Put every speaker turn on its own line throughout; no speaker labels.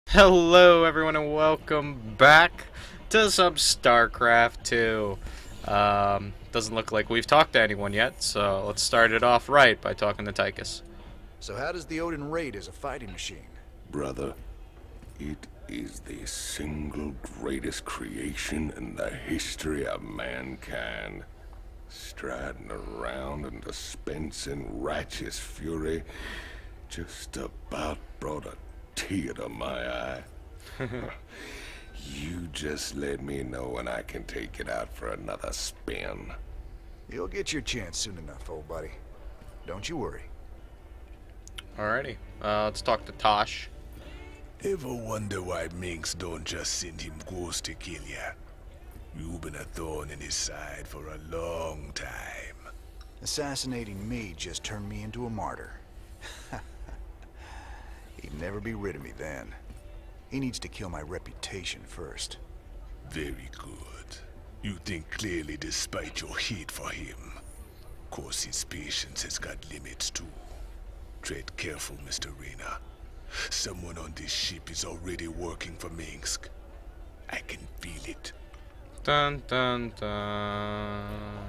Hello everyone and welcome back to some StarCraft II. Doesn't look like we've talked to anyone yet, so let's start it off right by talking to Tychus.
So how does the Odin rate as a fighting machine?
Brother, it is the single greatest creation in the history of mankind. Striding around and dispensing righteous fury just about brought a tear to my eye. You just let me know when I can take it out for another spin.
You'll get your chance soon enough, old buddy. Don't you worry.
Alrighty, let's talk to Tosh.
Ever wonder why Minx don't just send him ghosts to kill ya? You've been a thorn in his side for a long time.
Assassinating me just turned me into a martyr. He'd never be rid of me then. He needs to kill my reputation first.
Very good. You think clearly despite your hate for him. Course his patience has got limits too. Tread careful, Mr. Raynor. Someone on this ship is already working for Minsk. I can feel it.
Dun dun dun.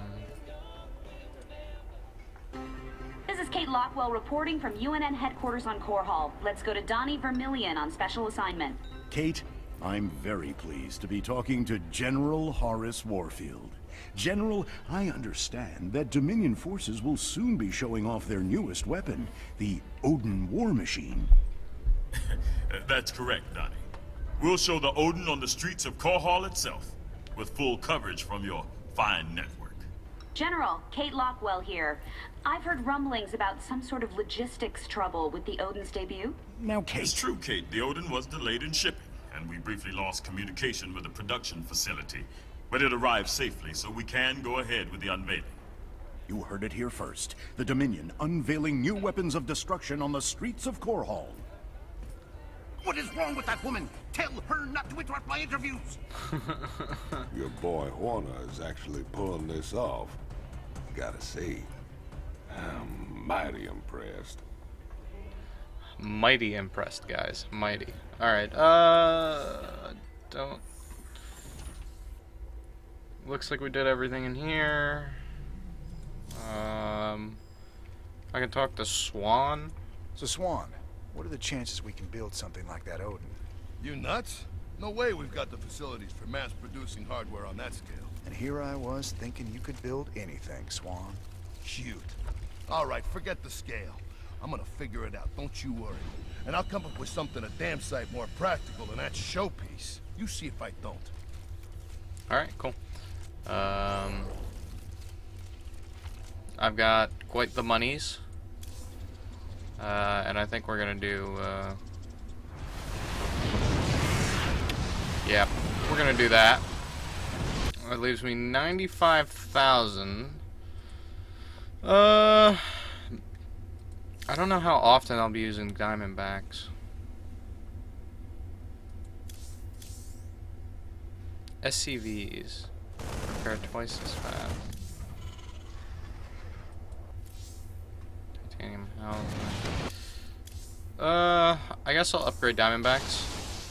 This is Kate Lockwell reporting from UNN headquarters on Core Hall. Let's go to Donnie Vermillion on special assignment.
Kate, I'm very pleased to be talking to General Horace Warfield. General, I understand that Dominion forces will soon be showing off their newest weapon, the Odin war machine.
That's correct, Donnie. We'll show the Odin on the streets of Core Hall itself, with full coverage from your fine network.
General, Kate Lockwell here. I've heard rumblings about some sort of logistics trouble with the Odin's debut.
Now,
It's
Kate,
true, Kate. The Odin was delayed in shipping, and we briefly lost communication with the production facility. But it arrived safely, so we can go ahead with the unveiling.
you heard it here first. The Dominion unveiling new weapons of destruction on the streets of Core Hall. What is wrong with that woman? Tell her not to interrupt my interviews!
Your boy Horner is actually pulling this off. Gotta say, I'm mighty impressed.
Mighty impressed, guys. Mighty. Alright, don't... Looks like we did everything in here. I can talk to Swan.
So Swan, what are the chances we can build something like that Odin?
You nuts? No way we've got the facilities for mass-producing hardware on that scale.
And here I was thinking you could build anything, Swan.
Cute. All right, forget the scale. I'm gonna figure it out, don't you worry. And I'll come up with something a damn sight more practical than that showpiece. You see if I don't.
Alright, cool. I've got quite the monies. And I think we're gonna do, yeah, we're gonna do that. That leaves me 95,000. I don't know how often I'll be using Diamondbacks. SCVs. Repair twice as fast. Titanium housing. I guess I'll upgrade Diamondbacks.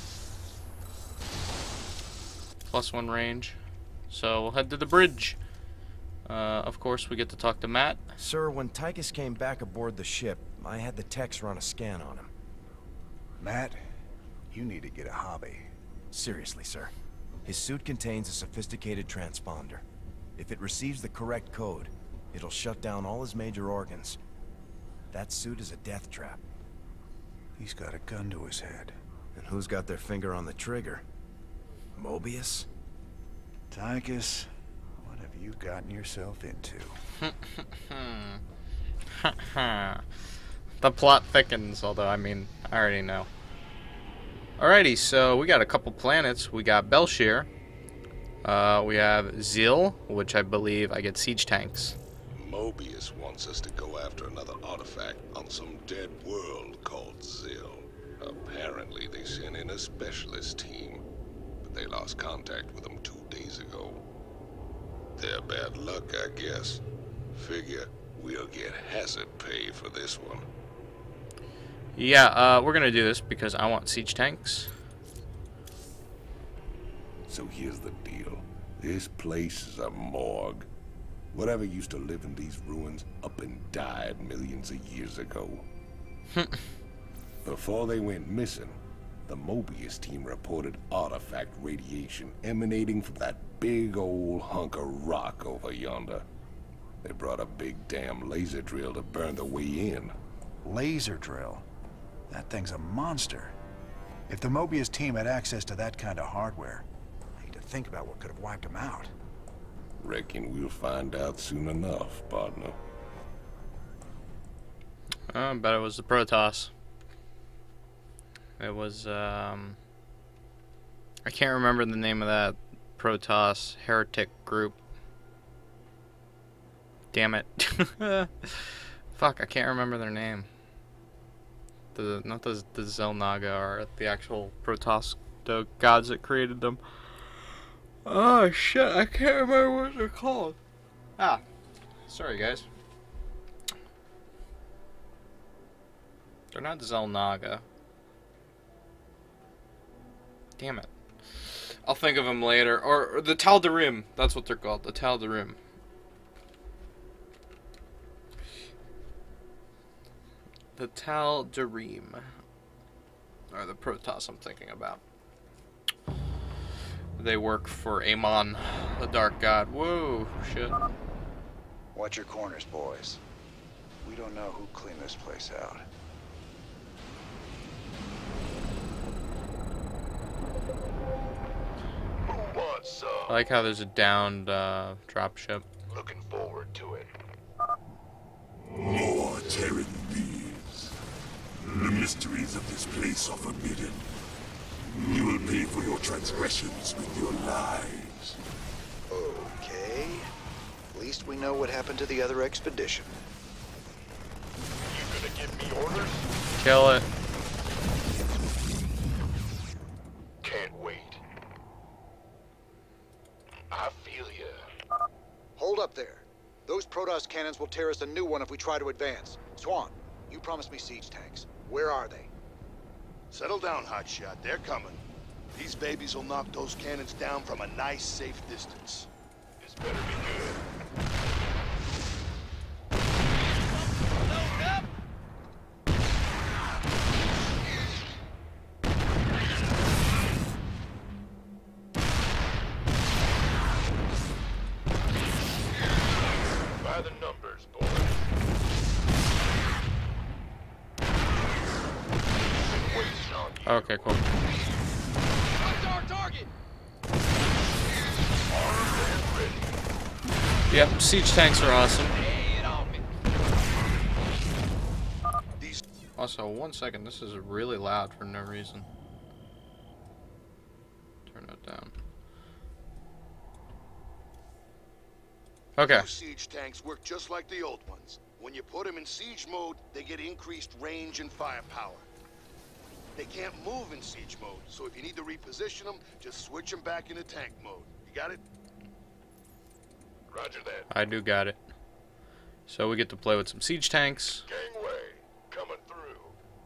+1 range. So we'll head to the bridge. Of course, we get to talk to Matt.
Sir, when Tychus came back aboard the ship, I had the techs run a scan on him.
Matt, you need to get a hobby.
Seriously, sir. His suit contains a sophisticated transponder. If it receives the correct code, it'll shut down all his major organs. That suit is a death trap.
He's got a gun to his head.
And who's got their finger on the trigger? Mobius?
Tychus, what have you gotten yourself into?
The plot thickens, although, I mean, I already know. Alrighty, so we got a couple planets. We got Belshir. We have Zil, which I believe I get siege tanks.
Mobius wants us to go after another artifact on some dead world called Zil. Apparently they sent in a specialist team, but they lost contact with them 2 days ago. Their bad luck, I guess. Figure we'll get hazard pay for this one.
Yeah, we're gonna do this because I want siege tanks.
So here's the deal. This place is a morgue. Whatever used to live in these ruins up and died millions of years ago. Before they went missing, the Mobius team reported artifact radiation emanating from that big old hunk of rock over yonder. They brought a big damn laser drill to burn the way in.
Laser drill? That thing's a monster. If the Mobius team had access to that kind of hardware, I need to think about what could have wiped them out.
Reckon we'll find out soon enough, partner.
I bet it was the Protoss. It was, I can't remember the name of that Protoss heretic group. Damn it. Fuck, I can't remember their name. Not the Xel'Naga, or the actual Protoss, the gods that created them. Oh shit, I can't remember what they're called. Ah, sorry guys. They're not Xel'Naga. Damn it. I'll think of them later. Or the Tal'Darim. That's what they're called. The Tal'Darim. The Tal'Darim. Or the Protoss I'm thinking about. They work for Amon, the Dark God. Whoa, shit.
Watch your corners, boys. We don't know who cleaned this place out.
I like how there's a downed dropship.
Looking forward to it.
More Terran beings. The mysteries of this place are forbidden. You will pay for your transgressions with your lives.
Okay. At least we know what happened to the other expedition.
You gonna give me orders?
Kill it.
Can't wait. I feel ya.
Hold up there. Those Protoss cannons will tear us a new one if we try to advance. Swan, you promised me siege tanks. Where are they?
Settle down, hotshot. They're coming. These babies will knock those cannons down from a nice, safe distance. This better be good. By the numbers, boys. Been waiting on you.
Okay, cool. Yep, siege tanks are awesome. Also, 1 second, this is really loud for no reason. Turn it down. Okay.
Those siege tanks work just like the old ones. When you put them in siege mode, they get increased range and firepower. They can't move in siege mode, so if you need to reposition them, just switch them back into tank mode. You got it? Roger that.
I do got it. So we get to play with some siege tanks.
Gangway, coming through.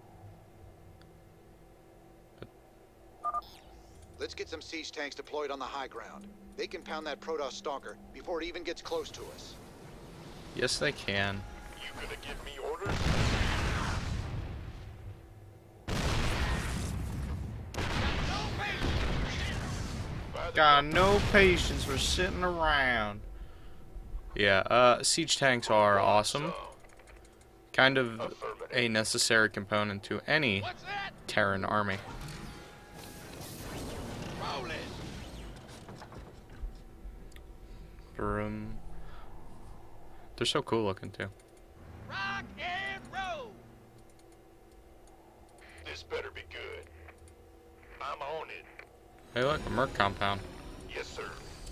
Let's get some siege tanks deployed on the high ground. They can pound that Protoss stalker before it even gets close to us.
Yes, they can.
You gonna give me orders?
Got no patience for sitting around. Yeah, siege tanks are awesome. Kind of a necessary component to any Terran army. They're so cool looking too.
Rock and roll. This better be good. I'm on it.
Hey look, a Merc compound.
Yes, sir.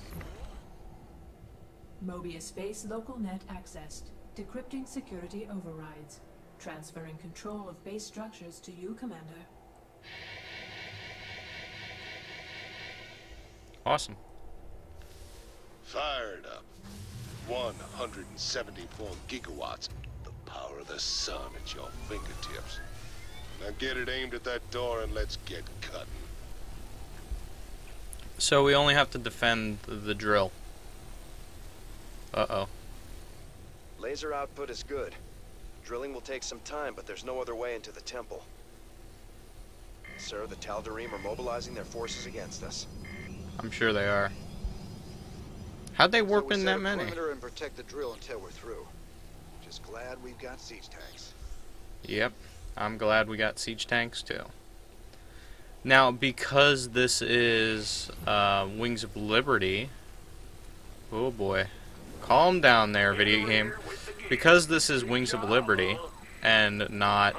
Mobius base local net accessed. Decrypting security overrides. Transferring control of base structures to you, Commander.
Awesome.
Fired up. 174 gigawatts. The power of the sun at your fingertips. Now get it aimed at that door and let's get cutting.
So we only have to defend the drill. Uh-oh.
Laser output is good. Drilling will take some time, but there's no other way into the temple. Sir, the Tal'Darim are mobilizing their forces against us.
I'm sure they are. How'd they warp in that many?
Perimeter and protect the drill until we're through. Just glad we've got siege tanks.
Yep, I'm glad we got siege tanks too. Now, because this is Wings of Liberty, oh boy, calm down there, video game. Because this is Wings of Liberty and not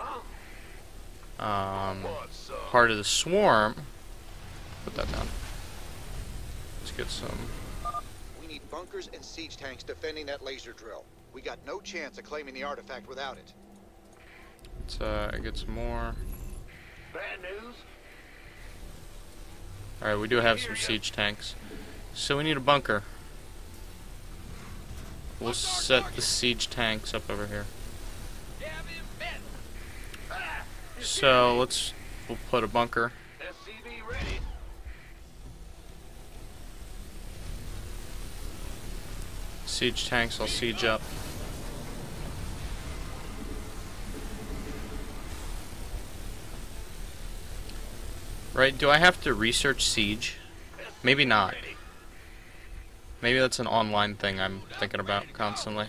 part of the Swarm, put that down. Let's get some.
We need bunkers and siege tanks defending that laser drill. We got no chance of claiming the artifact without it.
Let's get some more.
Bad news.
Alright, we do have some siege tanks. So we need a bunker. We'll set the siege tanks up over here. So we'll put a bunker.
SCV ready.
Siege tanks, I'll siege up. Right, do I have to research siege? Maybe not. Maybe that's an online thing I'm thinking about constantly.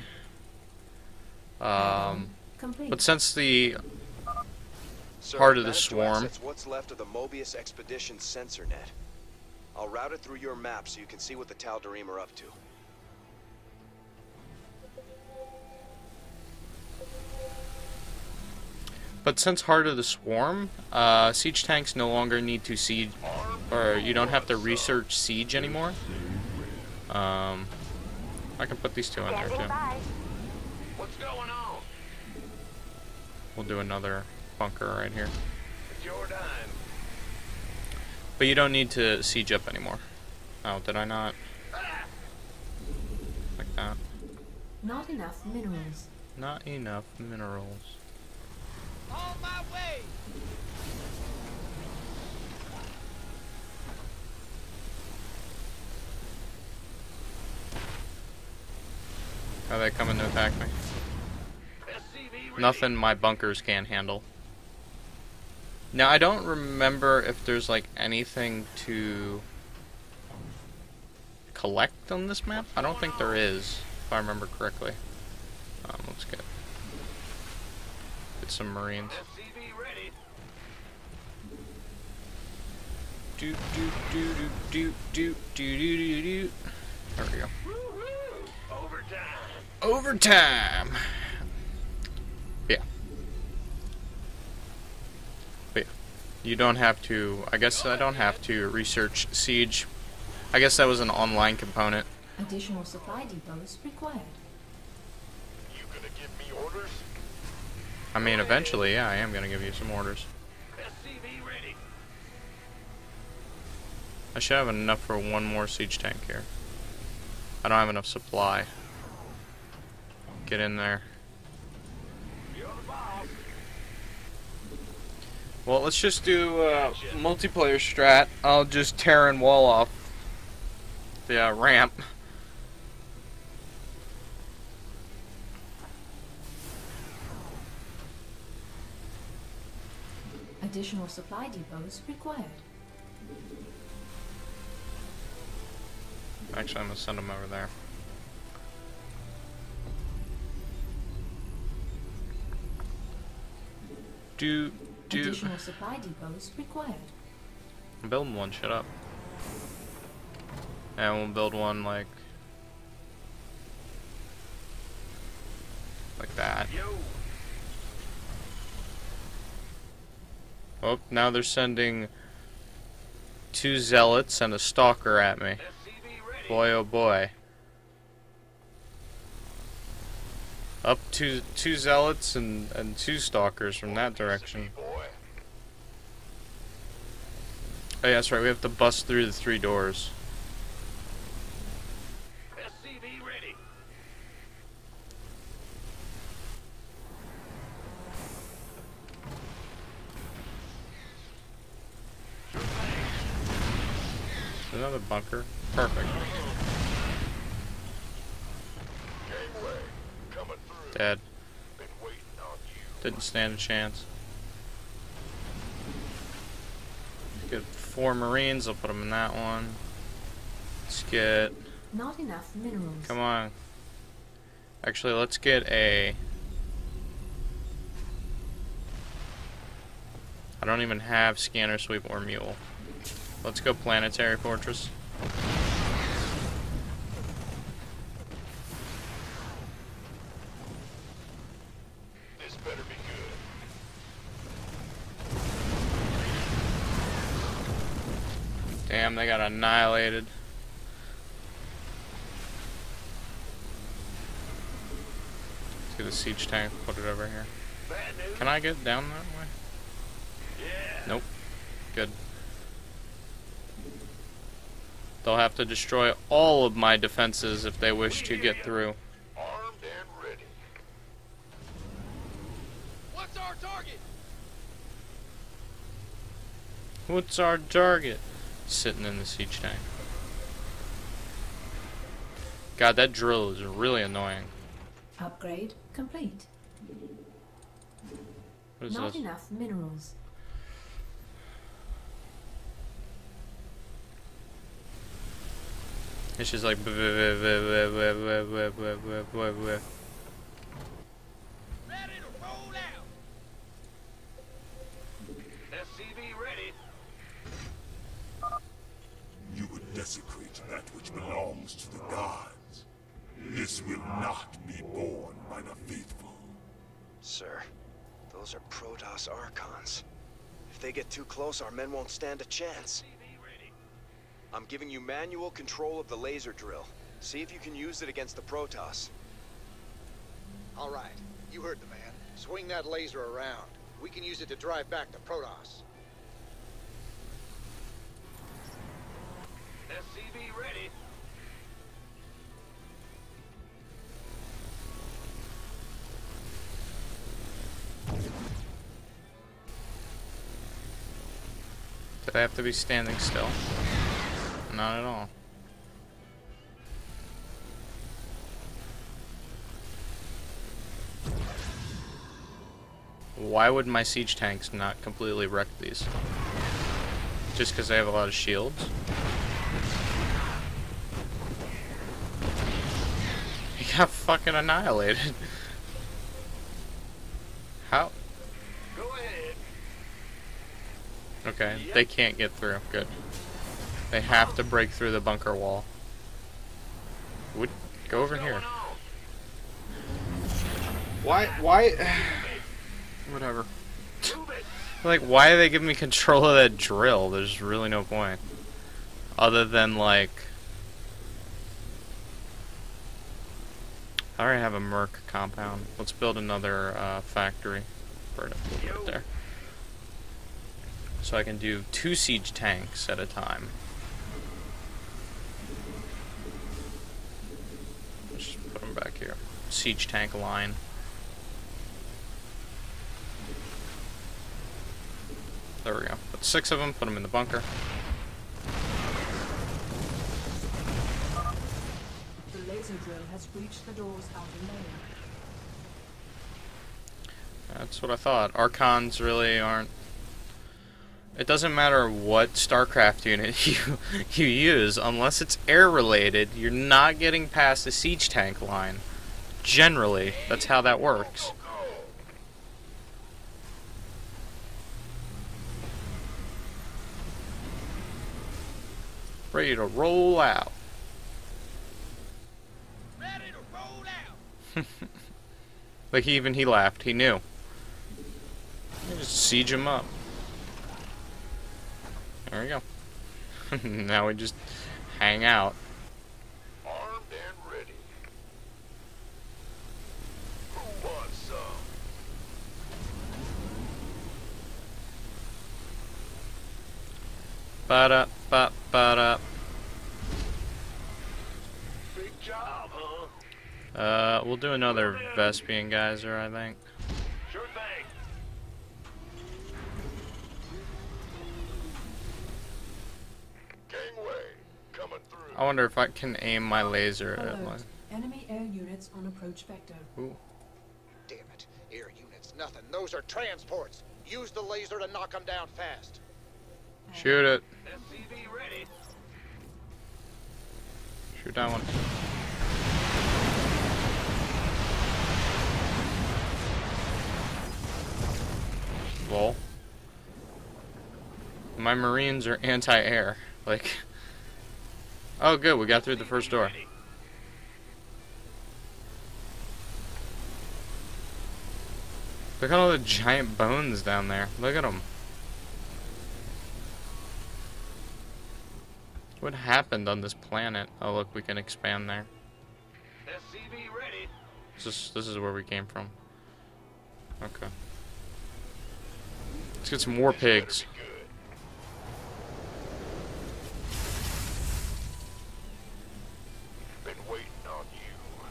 But since the part of the swarm,
What's left of the Mobius Expedition sensor net. I'll route it through your map so you can see what the Tal'Darim are up to.
but since Heart of the Swarm, siege tanks no longer need to siege, or you don't have to research siege anymore. I can put these two in there too.
What's going on?
We'll do another bunker right here.
It's your dime.
But you don't need to siege up anymore. Oh, did I not? Like that.
Not enough minerals.
Not enough minerals.
On my way.
Are they coming to attack me? Nothing my bunkers can't handle. Now, I don't remember if there's like anything to collect on this map. I don't think there is, if I remember correctly. Let's get some Marines. Do do do do do do do do do. There we go. Overtime. Yeah. But yeah, you don't have to. I guess I don't have to research siege. I guess that was an online component.
Additional supply depots required.
You gonna give me orders?
I mean, eventually, yeah, I am gonna give you some orders.
SCV ready.
I should have enough for one more siege tank here. I don't have enough supply. Get in there. Well, let's just do multiplayer strat. I'll just Terran wall off the ramp.
Additional supply depots required.
Actually, I'm gonna send them over there.
Additional supply depots required.
I'm building one, shut up. And we'll build one like that. Oh, now they're sending 2 zealots and a stalker at me. Boy, oh boy. Up to 2 zealots and 2 stalkers from that direction. Oh yeah, that's right, we have to bust through the 3 doors.
SCV ready.
Another bunker. Perfect.
Gangway, coming through.
Dead.
Been waiting on you.
Didn't stand a chance. Get 4 Marines. I'll put them in that one. Let's get...
Not enough minerals.
Come on. Actually, let's get a... I don't even have scanner sweep or mule. Let's go planetary fortress.
This better be good.
Damn, they got annihilated. Let's get a siege tank, put it over here.
Bad news?
Can I get down that way?
Yeah.
Nope. Good. They'll have to destroy all of my defenses if they wish to get through.
Armed and ready. What's our target?
What's our target? Sitting in the siege tank. God, that drill is really annoying.
Upgrade complete.
What is
Not
this?
enough minerals.
It's just like...
Ready to roll out. SCV ready.
You would desecrate that which belongs to the gods. This will not be borne by the faithful.
Sir, those are Protoss Archons. If they get too close, our men won't stand a chance.
SCV ready.
I'm giving you manual control of the laser drill. See if you can use it against the Protoss.
All right, you heard the man. Swing that laser around. We can use it to drive back the Protoss.
SCV ready.
Do they have to be standing still? Not at all. Why would my siege tanks not completely wreck these? Just because they have a lot of shields? He got fucking annihilated. How?
Go ahead.
Okay, they can't get through. Good. They have to break through the bunker wall. Would go over here. Why? Whatever. Like, why are they giving me control of that drill? There's really no point. Other than, like... I already have a Merc compound. Let's build another factory. Right there. So I can do 2 siege tanks at a time. Let's just put them back here. Siege tank line. There we go. Put 6 of them, put them in the bunker.
The laser drill has breached the door's outer layer.
That's what I thought. Archons really aren't... It doesn't matter what StarCraft unit you use, unless it's air-related, you're not getting past the siege tank line. Generally, that's how that works. Ready to roll out.
Ready to roll out.
Like, he laughed. He knew. Just siege him up. There we go. Now we just hang out.
Armed and ready. Who wants some?
Ba-da, ba-da.
Big job, huh?
We'll do another Vespian geyser, I think.
Sure thing. Gangway,
I wonder if I can aim my laser at my...
Enemy air units on approach vector.
Ooh.
Damn it. Air units, nothing. Those are transports. Use the laser to knock them down fast.
Shoot it.
SCV ready.
Shoot that one. Lol. My Marines are anti-air. Like... Oh, good. We got through the first door. Look at all the giant bones down there. Look at them. What happened on this planet? Oh, look, we can expand there.
SCV ready.
This is where we came from. Okay. Let's get some war pigs.
Been waiting on you.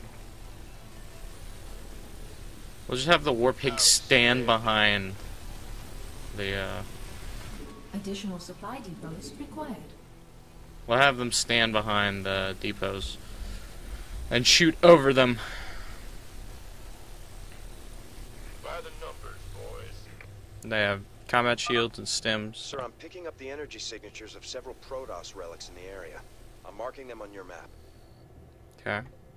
We'll just have the war pigs stand behind the,
Additional supply depots required.
We'll have them stand behind the depots and shoot over them.
By the numbers, boys.
They have combat shields and stims.
Sir, I'm picking up the energy signatures of several Protoss relics in the area. I'm marking them on your map.
Okay.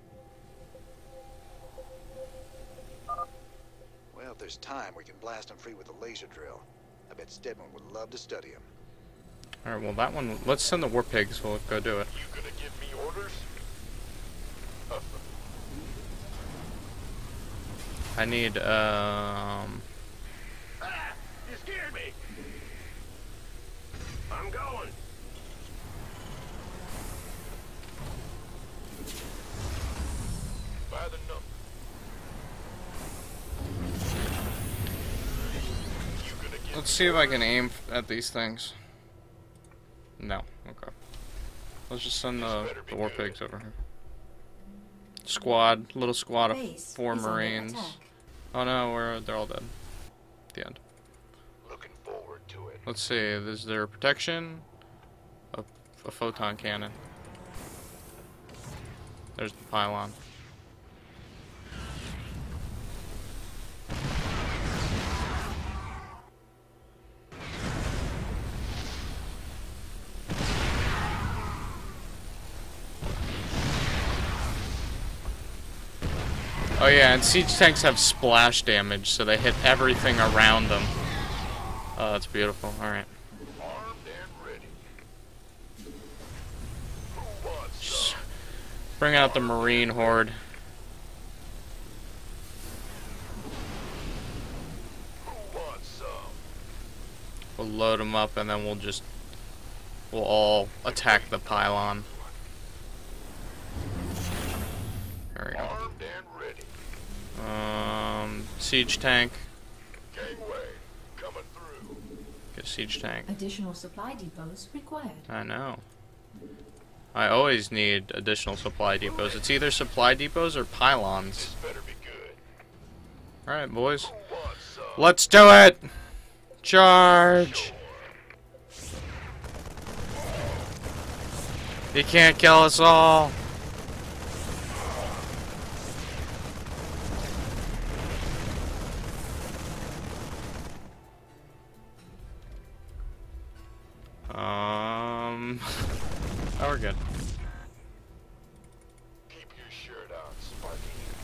Well, if there's time, we can blast them free with a laser drill. I bet Stedman would love to study them.
Alright, well that one, let's send the war pigs, we'll go do it.
You gonna give me orders?
I need,
Ah! You scared me! I'm going! By the number.
Let's see if I can aim at these things. No, okay. Let's just send the war pigs over here. Squad, little squad of 4 Marines. Oh no, they're all dead. The end.
Looking forward to it.
Let's see, is there protection? A photon cannon. There's the pylon. Oh yeah, and siege tanks have splash damage, so they hit everything around them. Oh, that's beautiful. Alright.
Armed and ready. Who wants some?
Bring out the Marine horde.
Who wants some?
We'll load them up and then we'll all attack the pylon. There we go.
Armed and ready.
Siege tank.
Gangway coming through.
Get a siege tank.
Additional supply depots required.
I know. I always need additional supply depots. It's either supply depots or pylons.
This better be good.
Alright, boys.
Who wants some?
Let's do it! Charge! You can't kill us all! Oh, we're good.
Keep your shirt on, Sparky.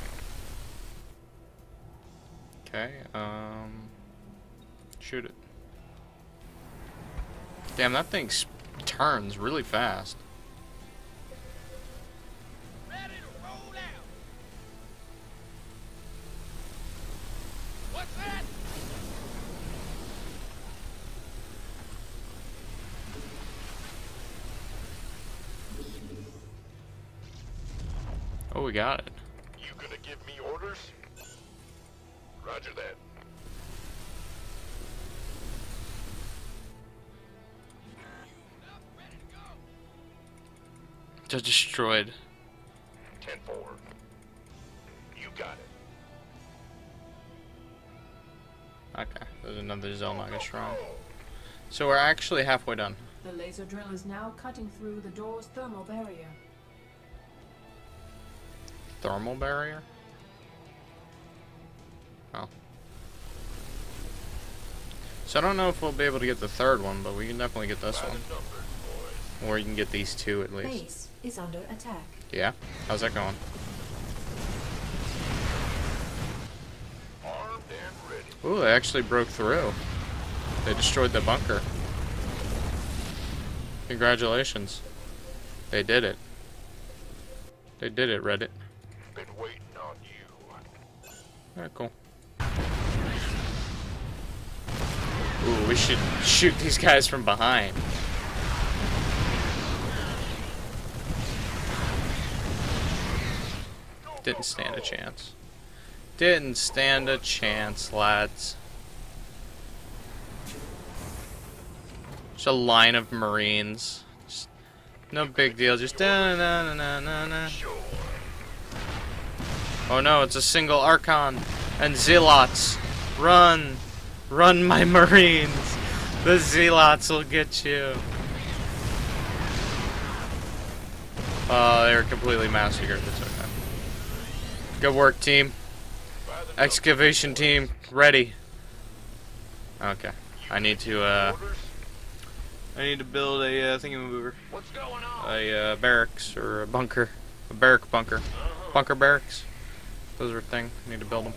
Okay, shoot it. Damn, that thing turns really fast.
Ready to roll out. What's that?
Oh, we got it.
You gonna give me orders? Roger that.
Just destroyed.
10-4. You got it.
Okay, there's another Zelnaga shrine. So we're actually halfway done.
The laser drill is now cutting through the door's thermal barrier.
Thermal barrier? Oh. So I don't know if we'll be able to get the third one, but we can definitely get this one. Or you can get these two at least.
Base is under attack.
Yeah? How's that going?
Armed and ready.
Ooh, they actually broke through. They destroyed the bunker. Congratulations. They did it. They did it, Reddit.
Been waiting on you.
Alright, cool. Ooh, we should shoot these guys from behind. Didn't stand a chance. Didn't stand a chance, lads. Just a line of Marines. Just no big deal. Just da na na na na. Oh no, it's a single Archon and Zealots. Run! Run, my Marines! The Zealots will get you. Oh, they were completely massacred. It's okay. Good work, team. Excavation team, ready. Okay. I need to build a thingamaboober.
What's going on?
A barracks or a bunker. A barrack bunker. Bunker barracks. Those are a thing. I need to build them.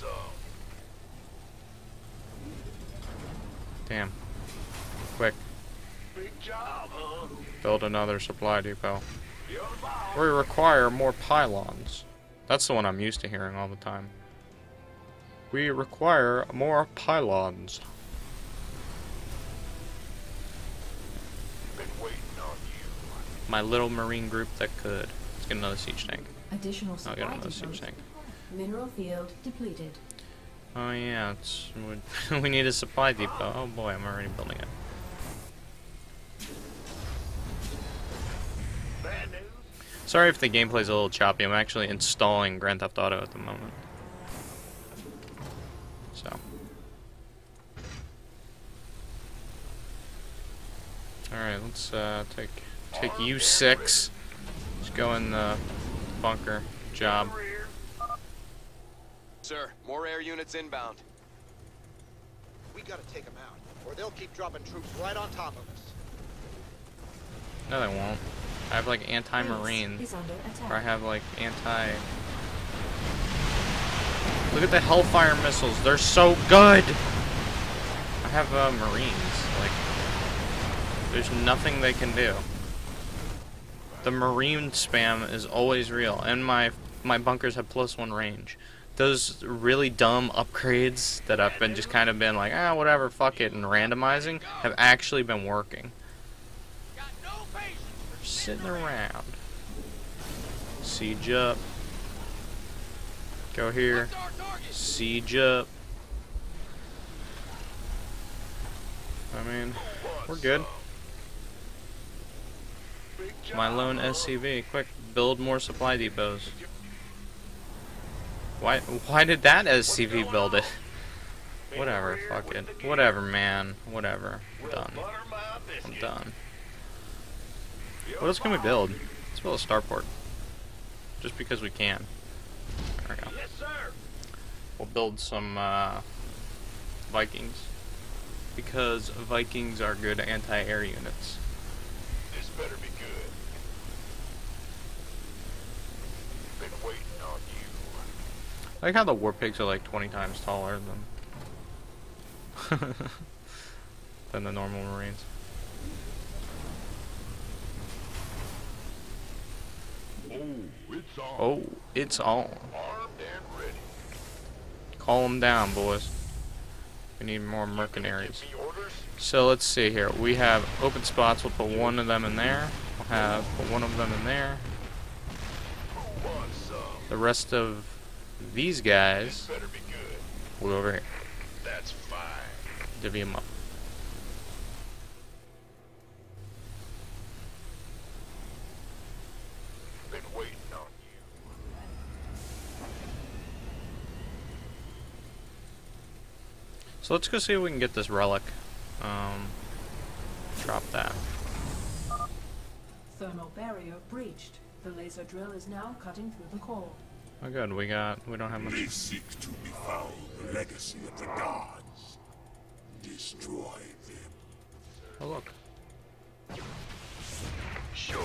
Damn. Quick.
Big job, huh?
Build another supply depot. We require more pylons. That's the one I'm used to hearing all the time. We require more pylons.
Been waiting on you.
My little marine group that could. Let's get another siege tank.
Additional
I'll
supply
get another
depots.
siege tank.
Mineral field depleted.
Oh yeah, it's we need a supply depot. Oh boy, I'm already building it.
Bad news?
Sorry if the gameplay's a little choppy. I'm actually installing Grand Theft Auto at the moment. So. Alright, let's take U6. Let's go in the bunker job.
Sir, more air units inbound.
We gotta take them out, or they'll keep dropping troops right on top of us.
No, they won't. I have like anti-marine.
Is under attack.
Or I have like anti... Look at the Hellfire missiles. They're so good! I have Marines. Like, there's nothing they can do. The Marine spam is always real. And my bunkers have +1 range. Those really dumb upgrades that I've been just kind of been like, ah, whatever, fuck it, and randomizing have actually been working. They're sitting around. Siege up. Go here. Siege up. I mean, we're good. My lone SCV. Quick, build more supply depots. Why did that SCV build it? Whatever, fuck it. Whatever, man. Whatever. I'm done. I'm done. What else can we build? Let's build a starport. Just because we can. There we go. We'll build some Vikings. Because Vikings are good anti-air units.
This better be good. Been waiting on you.
I like how the war pigs are like 20 times taller than the normal Marines. Oh, it's on.
Armed and ready.
Call them down, boys. We need more mercenaries.
Give me orders?
So let's see here. We have open spots. We'll put one of them in there. We'll put one of them in there.
Who wants some?
The rest of these guys
Better be good.
will go over here.
That's fine.
Divvy them up.
Been waiting on you.
So let's go see if we can get this relic. Drop that.
Thermal barrier breached. The laser drill is now cutting through the core.
Oh good, we don't have much.
They seek to befoul the legacy of the gods. Destroy them.
Oh look.
Sure.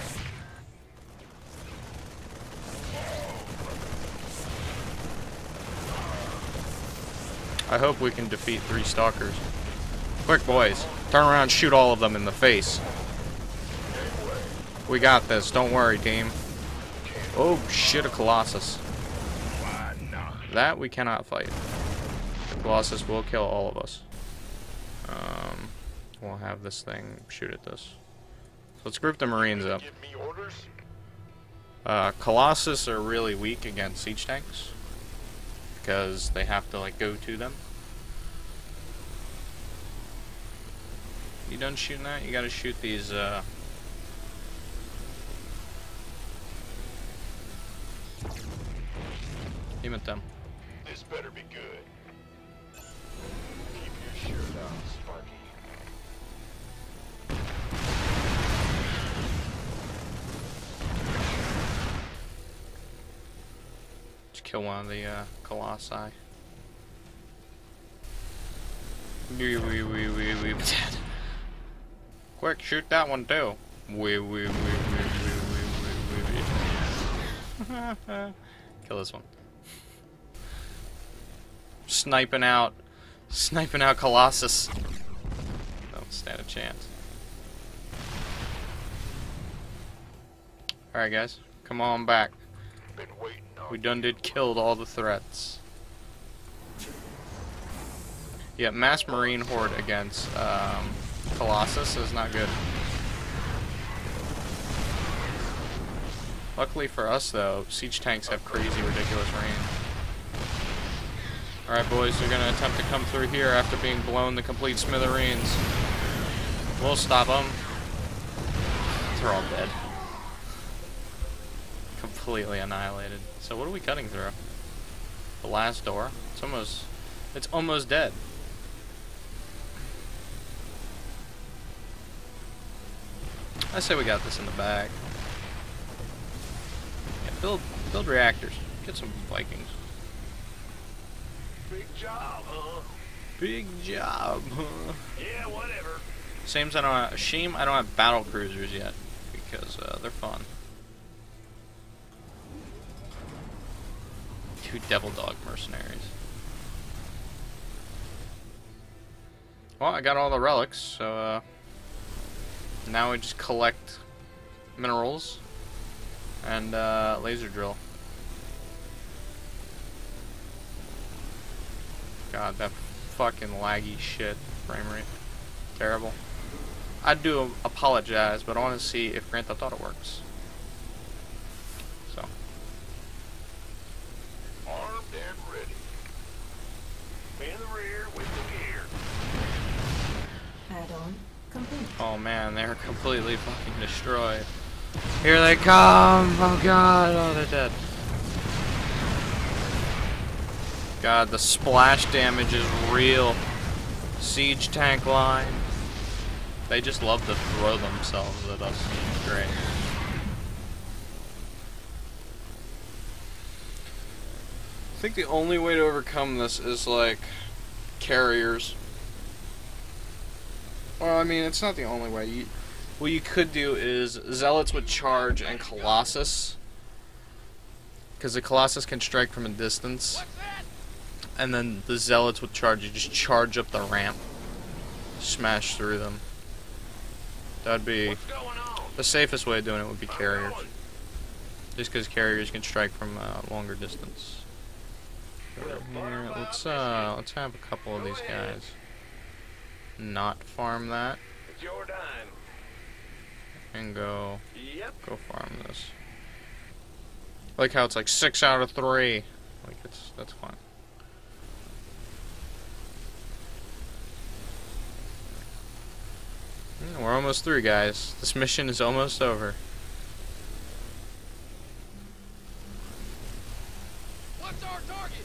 I hope we can defeat 3 stalkers. Quick, boys. Turn around and shoot all of them in the face. We got this. Don't worry, team. Oh, shit, a Colossus. That we cannot fight. The Colossus will kill all of us. We'll have this thing shoot at this. So let's group the Marines up.
Give me orders?
Colossus are really weak against siege tanks. Because they have to, like, go to them. You done shooting that? You gotta shoot these, aim at them.
This better be good. Keep your shirt on, Sparky.
Just kill one of the, Colossi. We dead. Quick, shoot that one too. Kill this one. Sniping out Colossus. Don't stand a chance. Alright guys, come on back.
Been waiting on
We done did killed all the threats. Yeah, mass marine horde against Colossus is not good. Luckily for us though, siege tanks have crazy ridiculous range. Alright boys, they're gonna attempt to come through here after being blown to complete smithereens. We'll stop them. They're all dead. Completely annihilated. So what are we cutting through? The last door? It's almost dead. I say we got this in the bag. Yeah, build reactors. Get some Vikings.
Big job, huh?
Big job, huh?
Yeah, whatever.
Shame I don't have battle cruisers yet because they're fun. 2 devil dog mercenaries. Well, I got all the relics, so now we just collect minerals and laser drill. God, that fucking laggy shit frame rate. Terrible. I do apologize, but I want to see if Grand Theft Auto works. So.
Armed and ready. In the rear with the gear.
Add-on complete.
Oh man, they're completely fucking destroyed. Here they come! Oh god, oh they're dead. God, the splash damage is real. Siege tank line. They just love to throw themselves at us. It's great. I think the only way to overcome this is like carriers. Well, I mean, it's not the only way. What you could do is Zealots would charge and Colossus. Because the Colossus can strike from a distance. And then the Zealots would charge. You just charge up the ramp. Smash through them. That'd be... The safest way of doing it would be carriers. Just because carriers can strike from a longer distance. Here, let's have a couple of these guys not farm that.
It's your dime.
And go farm this. I like how it's like 6 out of 3. Like that's fine. We're almost through, guys. This mission is almost over.
What's our target?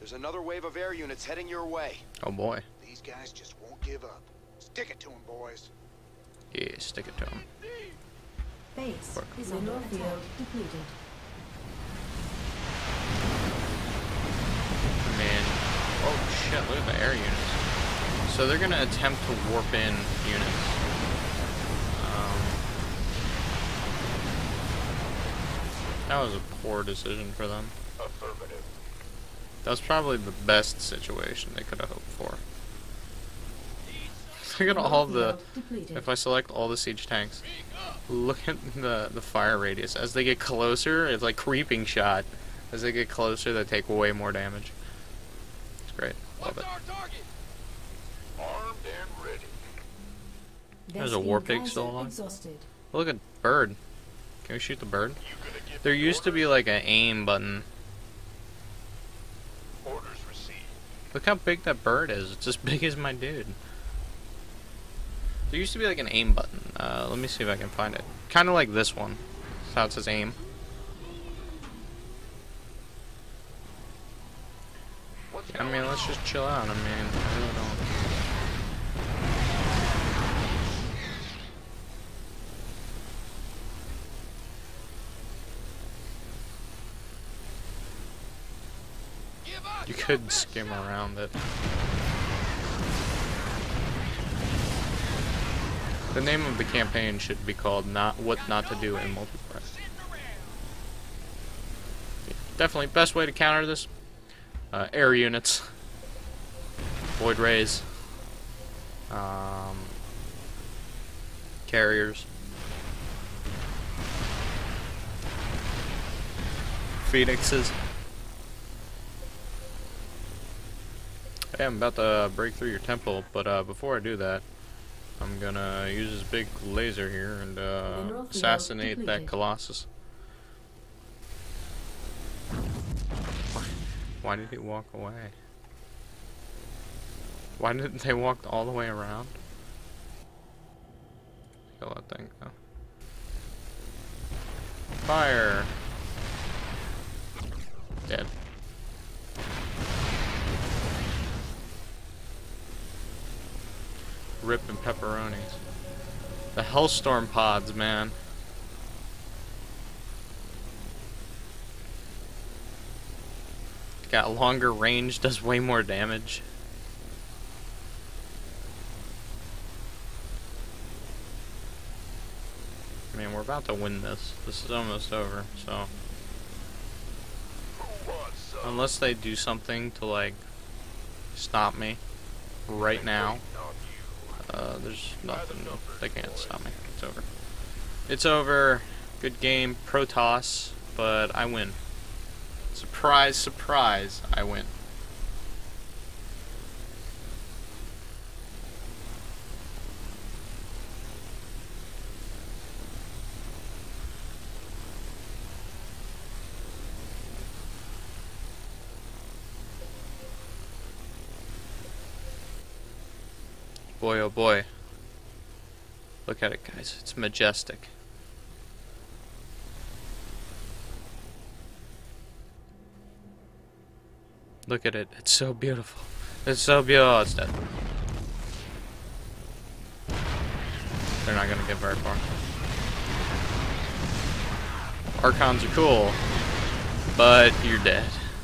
There's another wave of air units heading your way.
Oh boy.
These guys just won't give up. Stick it to them, boys.
Yeah, stick it to him.
Base is under field depleted.
Man. Oh shit, look at the air units. So they're gonna attempt to warp in units. That was a poor decision for them.
Affirmative.
That was probably the best situation they could have hoped for. Look at all the... If I select all the siege tanks, look at the fire radius. As they get closer, it's like creeping shot. As they get closer, they take way more damage. It's great. Love it.
Armed and ready.
There's a war pig still alive. Look at bird. Can we shoot the bird? There used to be like an aim button.
Orders received.
Look how big that bird is. It's as big as my dude. There used to be like an aim button. Let me see if I can find it. Kind of like this one. That's how it says aim. I mean, let's just chill out. I mean, I really don't. You could skim around it. The name of the campaign should be called What Not to Do in Multiplayer. Definitely best way to counter this. Air units. Void rays. Carriers. Phoenixes. Hey, I'm about to break through your temple, but before I do that, I'm gonna use this big laser here and assassinate that Colossus. Why did he walk away? Why didn't they walk all the way around? Kill that thing go. Fire! Dead. Rip and pepperonis. The Hellstorm pods, man. Got longer range, does way more damage. I mean, we're about to win this. This is almost over, so. Unless they do something to, like, stop me right now. There's nothing. They can't stop me. It's over. It's over. Good game. Protoss. But I win. Surprise, surprise. I win. Boy, oh boy. Look at it, guys. It's majestic. Look at it. It's so beautiful. It's so beautiful. Oh, it's dead. They're not going to get very far. Archons are cool, but you're dead.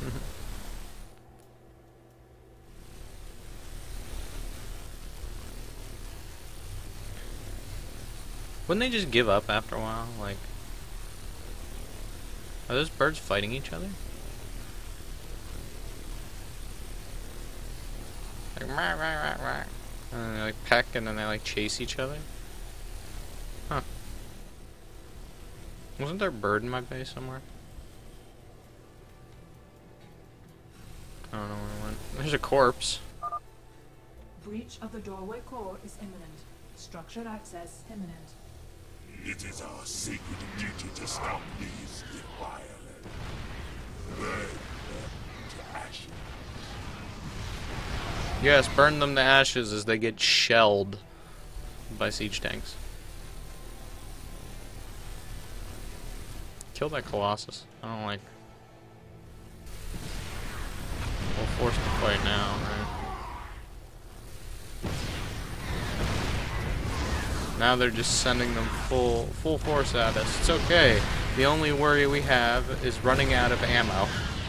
Wouldn't they just give up after a while? Like, are those birds fighting each other? Like, rah, rah, rah, rah. And then they like peck and then they like chase each other? Huh. Wasn't there a bird in my base somewhere? I don't know where it went. There's a corpse.
Breach of the doorway core is imminent. Structure access imminent.
It is our sacred duty to stop these defilers. Burn them to ashes.
Yes, burn them to ashes as they get shelled by siege tanks. Kill that Colossus. I don't like. We'll forced to fight now, right? Now they're just sending them full force at us. It's okay. The only worry we have is running out of ammo.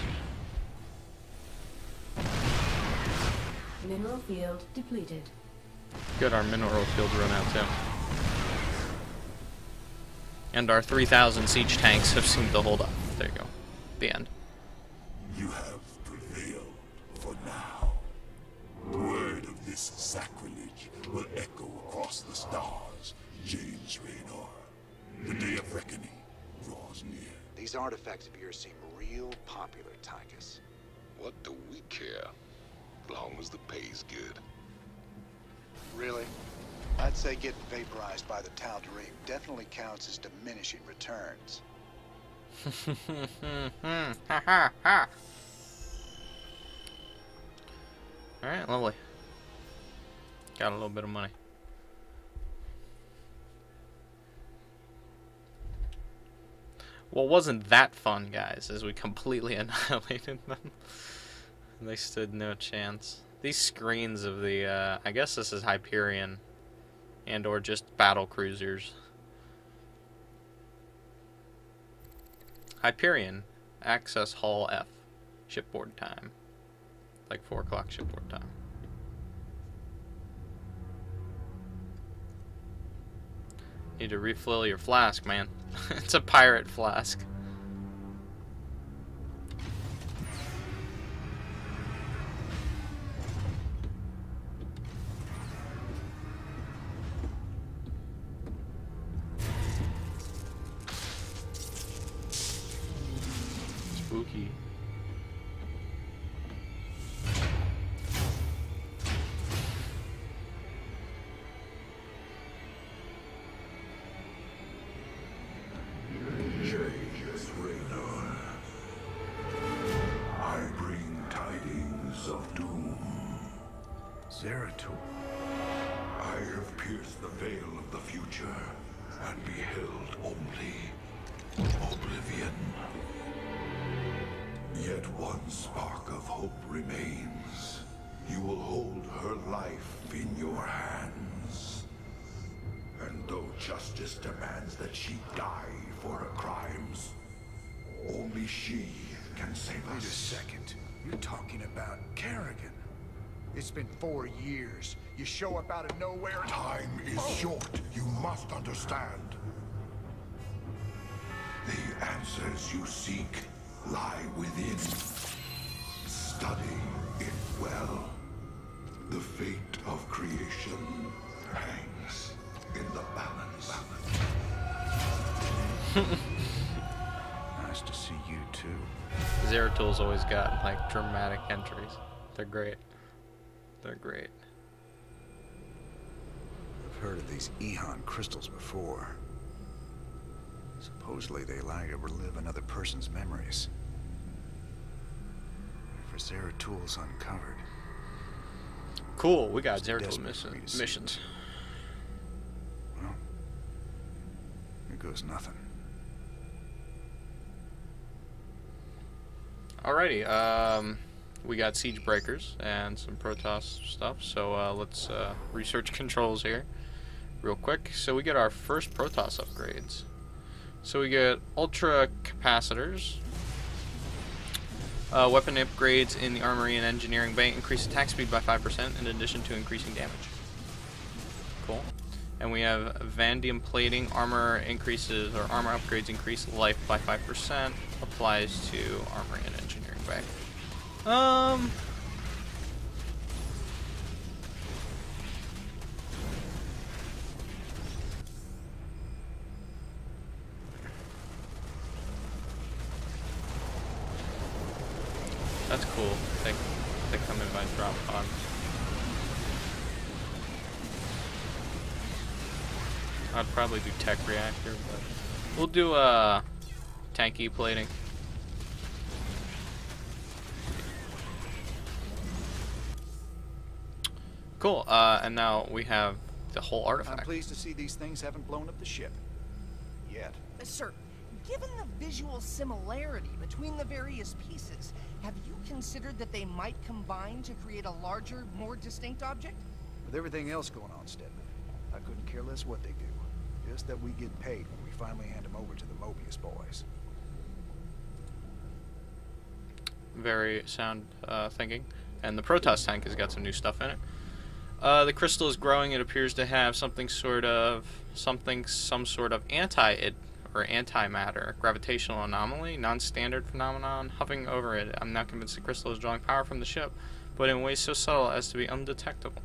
Mineral field depleted.
Good, our mineral field run out too. And our 3,000 siege tanks have seemed to hold up. There you go. The end.
You have prevailed for now. Word of this sacrilege will echo across the stars, James Raynor. The day of reckoning draws near.
These artifacts of yours seem real popular, Tychus.
What do we care? As long as the pay's good.
Really? I'd say getting vaporized by the Tal'Darim definitely counts as diminishing returns.
Alright, lovely. Got a little bit of money. Well, wasn't that fun, guys, as we completely annihilated them. They stood no chance. These screens of the, I guess this is Hyperion, and or just battle cruisers. Hyperion, access Hall F, shipboard time. Like 4 o'clock shipboard time. Need to refill your flask, man. It's a pirate flask. Spooky.
James Raynor, I bring tidings of doom.
Zeratul.
I have pierced the veil of the future and beheld only oblivion. Yet one spark of hope remains. You will hold her life in your hands. And though justice demands that she die for her crimes, only she can save
Wait a
us.
second. You're talking about Kerrigan. It's been 4 years. You show up out of nowhere and...
Time is short. You must understand. The answers you seek lie within. Study it well. The fate of creation hangs in the balance.
Nice to see you too.
Zeratul's always got like dramatic entries. They're great. They're great.
I've heard of these Ehon crystals before. Supposedly they allow you to relive another person's memories. For Zeratul's uncovered.
Cool, we got
It's
Zeratul
desperate for me to see
missions.
Well, here goes nothing.
Alrighty, we got siege breakers and some Protoss stuff, so let's research controls here real quick. So we get our first Protoss upgrades. So we get ultra capacitors, weapon upgrades in the armory and engineering bay, increase attack speed by 5% in addition to increasing damage. Cool. And we have Vanadium plating, armor increases, or armor upgrades increase life by 5%, applies to armory and engineering bay. That's cool. They come in by drop pod. I'd probably do tech reactor, but we'll do tanky plating. Cool. And now we have the whole artifact.
I'm pleased to see these things haven't blown up the ship. Yet.
Sir, Given the visual similarity between the various pieces, have you considered that they might combine to create a larger, more distinct object?
With everything else going on, Stedman, I couldn't care less what they do. Just that we get paid when we finally hand them over to the Mobius boys.
Very sound thinking. And the Protoss tank has got some new stuff in it. The crystal is growing. It appears to have some sort of antimatter, gravitational anomaly, non-standard phenomenon hovering over it. I'm not convinced the crystal is drawing power from the ship, but in ways so subtle as to be undetectable.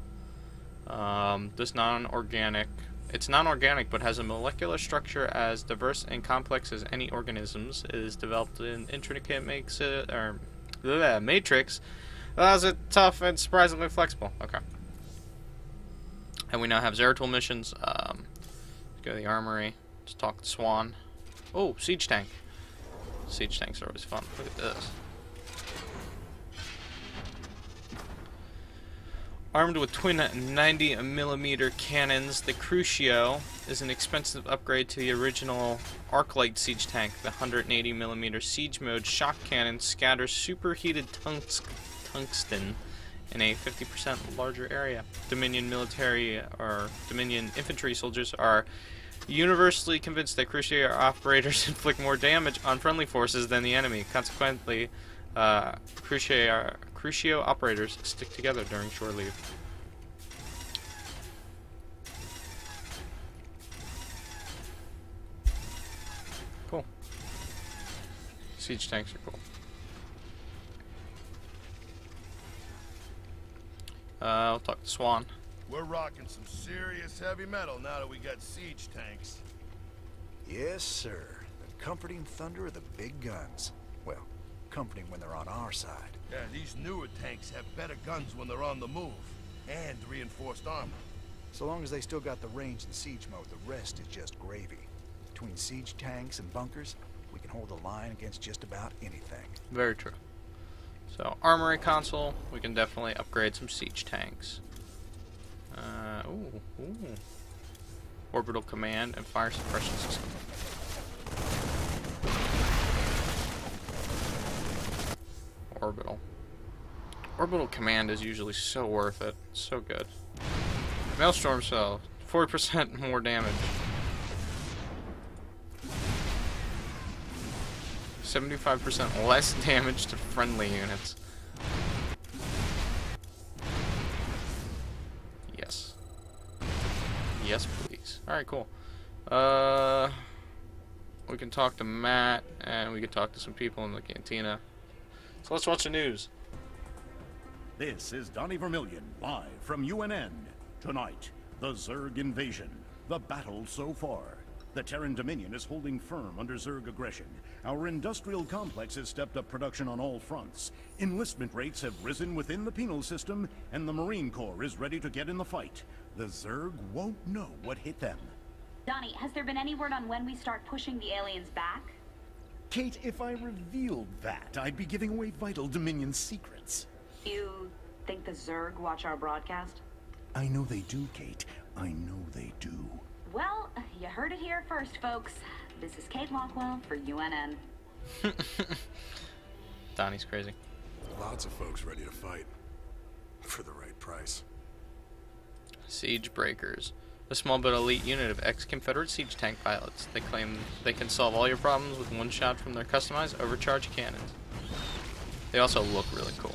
It's non-organic, but has a molecular structure as diverse and complex as any organisms. It is developed in intricate matrix. Allows it tough and surprisingly flexible. Okay. And we now have Zeratul missions. Let's go to the armory. Let's talk to Swan. Oh, siege tank. Siege tanks are always fun. Look at this. Armed with twin 90mm cannons, the Crucio is an expensive upgrade to the original Arclight siege tank. The 180mm siege mode shock cannon scatters superheated tungsten in a 50% larger area. Dominion infantry soldiers are universally convinced that Crucio operators inflict more damage on friendly forces than the enemy. Consequently, Crucio operators stick together during shore leave. Cool. Siege tanks are cool. I'll talk to Swan.
We're rocking some serious heavy metal now that we got siege tanks.
Yes, sir. The comforting thunder of the big guns. Well, comforting when they're on our side.
Yeah, these newer tanks have better guns when they're on the move. And reinforced armor.
So long as they still got the range in siege mode, the rest is just gravy. Between siege tanks and bunkers, we can hold the line against just about anything.
Very true. So, armory console, we can definitely upgrade some siege tanks. Orbital command and fire suppression system. Orbital command is usually so worth it. So good. Maelstrom cell, 40% more damage. 75% less damage to friendly units. Yes. Yes, please. Alright, cool. We can talk to Matt, and we can talk to some people in the cantina. So let's watch the news.
This is Donnie Vermillion, live from UNN. Tonight, the Zerg invasion. The battle so far. The Terran Dominion is holding firm under Zerg aggression. Our industrial complex has stepped up production on all fronts. Enlistment rates have risen within the penal system, and the Marine Corps is ready to get in the fight. The Zerg won't know what hit them.
Donnie, has there been any word on when we start pushing the aliens back?
Kate, if I revealed that, I'd be giving away vital Dominion secrets.
You think the Zerg watch our broadcast?
I know they do, Kate. I know they do.
Well, you heard it here first, folks. This is Kate Lockwell for UNN.
Donnie's crazy.
Lots of folks ready to fight. For the right price.
Siege Breakers. A small but elite unit of ex-Confederate siege tank pilots. They claim they can solve all your problems with one shot from their customized overcharged cannons. They also look really cool.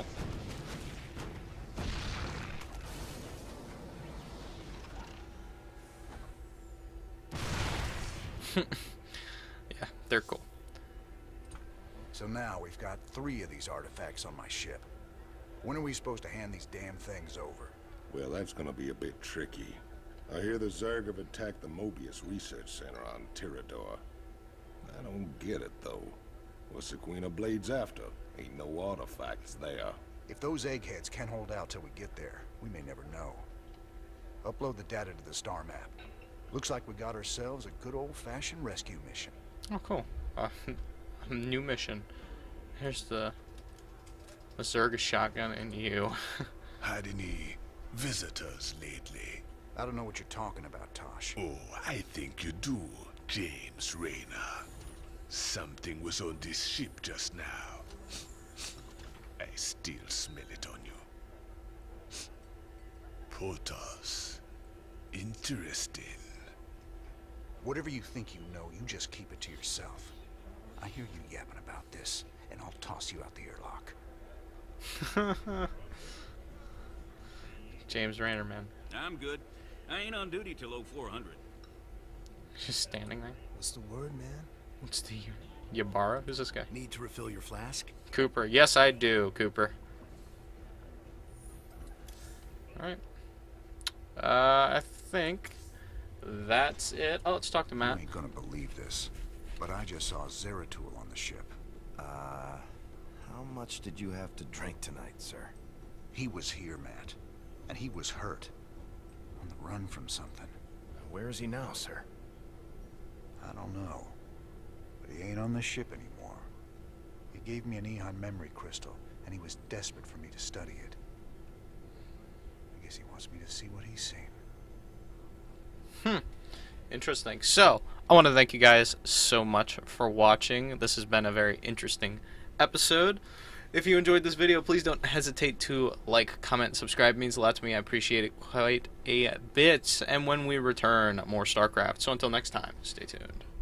Yeah, they're cool.
So now we've got 3 of these artifacts on my ship. When are we supposed to hand these damn things over?
Well, that's gonna be a bit tricky. I hear the Zerg have attacked the Mobius Research Center on Tirador. I don't get it, though. What's the Queen of Blades after? Ain't no artifacts there.
If those eggheads can't hold out till we get there, we may never know. Upload the data to the star map. Looks like we got ourselves a good old-fashioned rescue mission.
Oh, cool. New mission. Here's the Zerg shotgun and you.
Had any visitors lately?
I don't know what you're talking about, Tosh.
Oh, I think you do, James Raynor. Something was on this ship just now. I still smell it on you. Protoss. Interesting.
Whatever you think you know, you just keep it to yourself. I hear you yapping about this, and I'll toss you out the airlock.
James Raynor, man.
I'm good. I ain't on duty till 0400.
Just standing there.
What's the word, man?
What's the Yabara? Who's this guy?
Need to refill your flask?
Cooper. Yes, I do, Cooper. Alright. I think that's it. Oh, let's talk to Matt.
You ain't gonna believe this, but I just saw Zeratul on the ship.
How much did you have to drink tonight, sir?
He was here, Matt, and he was hurt. On the run from something.
Where is he now, sir?
I don't know, but he ain't on the ship anymore. He gave me an Eon memory crystal, and he was desperate for me to study it. I guess he wants me to see what he's seen.
Interesting. So, I want to thank you guys so much for watching. This has been a very interesting episode. If you enjoyed this video, please don't hesitate to like, comment, and subscribe. It means a lot to me. I appreciate it quite a bit. And when we return, more StarCraft. So until next time, stay tuned.